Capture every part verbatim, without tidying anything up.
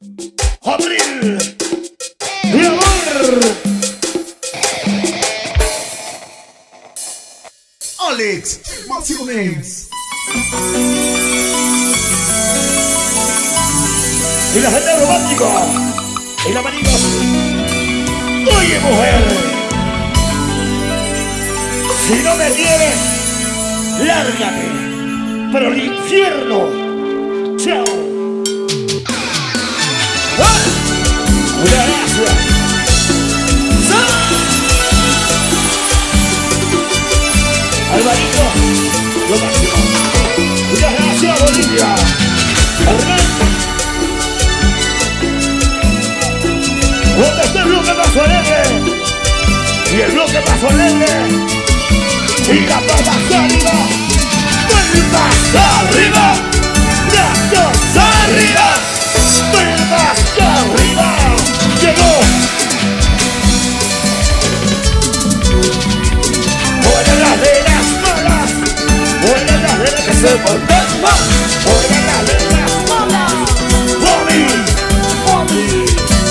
Abril, mi amor. Alex, Emociones. Y la gente romántica. Y la manita. Oye, mujer. Si no me quieres, lárgate. Pero el infierno. Chao. ¡Ah! Muchas gracias. Alvarito, lo máximo. Muchas gracias, Bolivia. ¿Dónde está el bloque Paso Alegre? Y el bloque Paso Alegre. Y la palmas arriba. Palmas arriba. Brazos arriba. Palmas arriba. Llegó. Fuera las de las malas. Fuera las de las que se portan mal. Fuera las de las malas. Mami. Mami.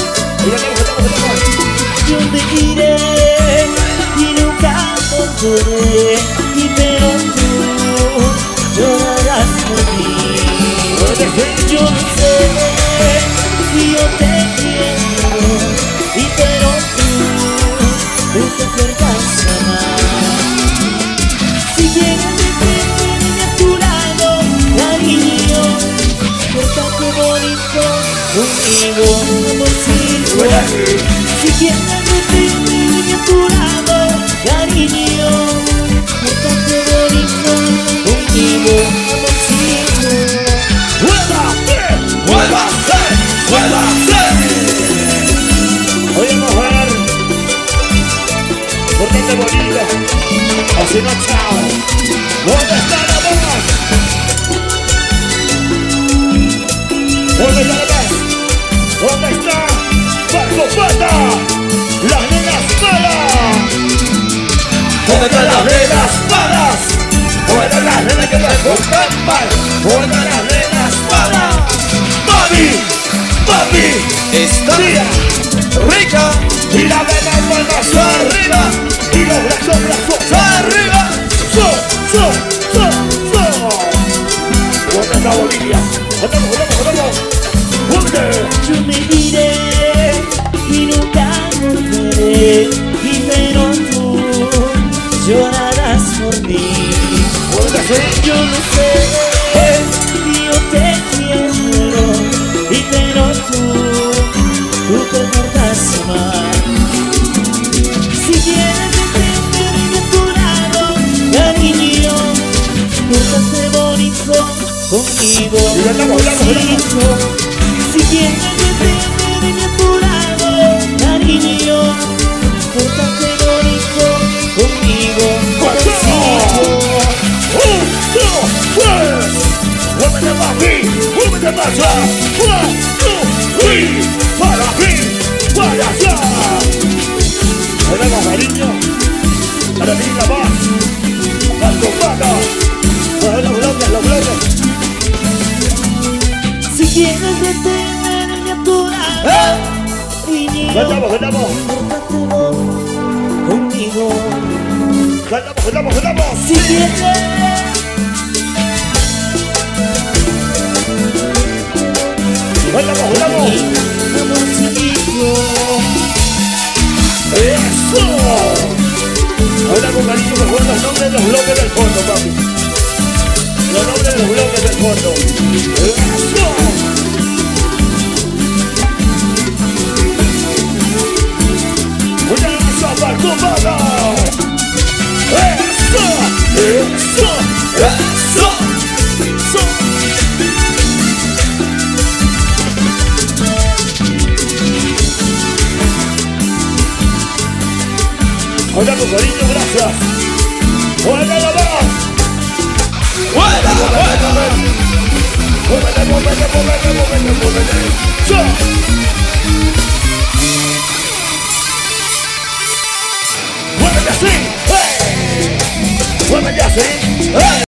Yo te iré y nunca volveré, y pero tú llorarás por mí. Yo no sé si yo te quiero, y pero tú no te acuerdas jamás. Si quieres detenerme a tu lado, cariño, pórtate bonito conmigo, amorcito. Si quieres detenerme a tu lado, cariño, pórtate bonito conmigo, amorcito. ¡Vuelva! ¡Vuelva! ¡Vuelva! Oye, mujer, pórtate bonito, o si no, chao. ¿Dónde está la voz? ¿Dónde está la voz? ¿Dónde está Marco Pata? ¡Las nenas malas! ¿Dónde están las nenas malas? ¡Fuera las nenas que te portan mal! ¡Fuera las nenas malas! ¡Mami! ¡Mami! Está ¡Mira! rica Y la vena palmas arriba. Y los brazos, brazos arriba. ¡So! ¡So! ¡So! ¡So! ¿Dónde está Bolivia? ¡Andamos, andamos, andamos! ¿Dónde? Yo me iré y nunca volveré, y pero tú llorarás por mí. ¿Dónde está? Yo no sé si yo te quiero, y pero tú, tú te acuerdas más. Si quieres detenerme a tu lado, cariño, pórtate bonito conmigo, Y andamos, andamos, amorcito. Si quieres detenerme a tu lado, cariño, pórtate bonito conmigo, amorcito. ¡Un, dos, tres! ¡Muévete para aquí! ¡Muévete para allá! ¡One, two, three! ¡Para aquí! ¡Para allá! Tenemos cariño a la niña más. ¡Las copatas! ¡Los bloques, los bloques! Si quieres detenerme a tu lado, cariño, ¡Cantamos, cantamos! pórtate bonito conmigo. ¡Cantamos, cantamos, cantamos! Si quieres ¡Cantamos, cantamos! amorcito. ¡Eso! Ahora con cariño me acuerdo los nombres de los bloques del fondo, papi. Los nombres de los bloques del fondo. ¡Eso! ¡Muchas gracias, Marco Pata! ¡Eso! ¡Eso! ¡Eso! ¡Eso! Hola, con cariño, gracias. ¡Hola, la más! ¡Vuela, vuela! ¡Muévete, muévete, muévete, muévete, muévete! ¡Yo! ¡Muévete así! ¡Hey! ¡Muévete así! ¡Hey!